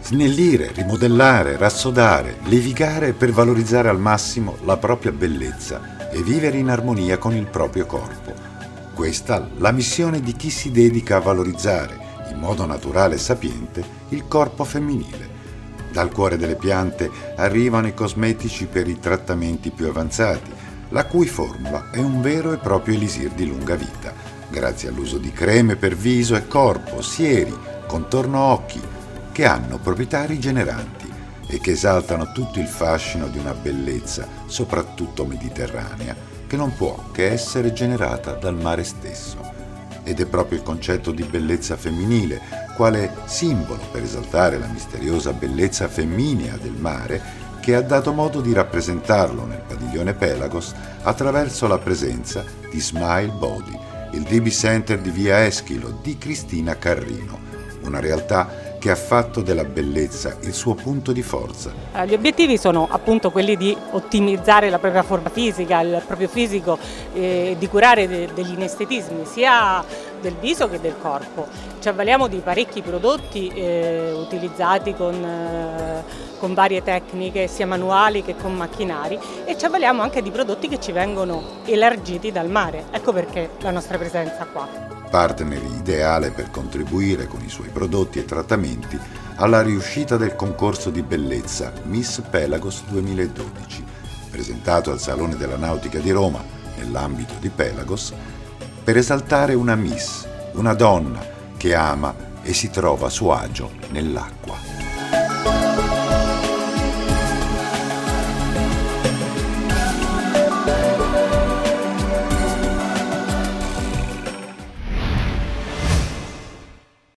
Snellire, rimodellare, rassodare, levigare per valorizzare al massimo la propria bellezza e vivere in armonia con il proprio corpo. Questa la missione di chi si dedica a valorizzare, in modo naturale e sapiente, il corpo femminile. Dal cuore delle piante arrivano i cosmetici per i trattamenti più avanzati, la cui formula è un vero e proprio elisir di lunga vita, grazie all'uso di creme per viso e corpo, sieri, contorno occhi, che hanno proprietà rigeneranti e che esaltano tutto il fascino di una bellezza, soprattutto mediterranea, che non può che essere generata dal mare stesso. Ed è proprio il concetto di bellezza femminile, quale simbolo per esaltare la misteriosa bellezza femminea del mare, che ha dato modo di rappresentarlo nel padiglione Pelagos attraverso la presenza di Smile Body, il DB Center di via Eschilo di Cristina Carrino, una realtà che ha fatto della bellezza il suo punto di forza. Gli obiettivi sono appunto quelli di ottimizzare la propria forma fisica, il proprio fisico, di curare degli inestetismi sia del viso che del corpo. Ci avvaliamo di parecchi prodotti utilizzati con varie tecniche sia manuali che con macchinari, e ci avvaliamo anche di prodotti che ci vengono elargiti dal mare. Ecco perché la nostra presenza qua. Partner ideale per contribuire con i suoi prodotti e trattamenti alla riuscita del concorso di bellezza Miss Pelagos 2012, presentato al Salone della Nautica di Roma nell'ambito di Pelagos, per esaltare una Miss, una donna che ama e si trova a suo agio nell'acqua.